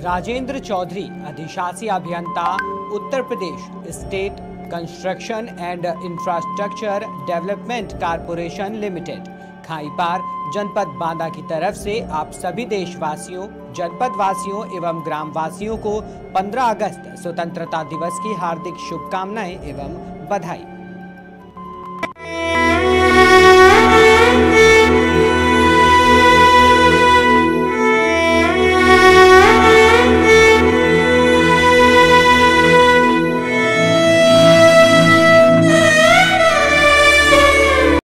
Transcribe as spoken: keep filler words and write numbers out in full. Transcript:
राजेंद्र चौधरी, अधिशासी अभियंता, Uttar Pradesh state construction and infrastructure development corporation limited, Khaipar, जनपद बांदा की तरफ से आप सभी देशवासियों, जनपद वासियों एवं ग्राम वासियों को पंद्रह अगस्त स्वतंत्रता दिवस की हार्दिक शुभकामनाएं एवं बधाई।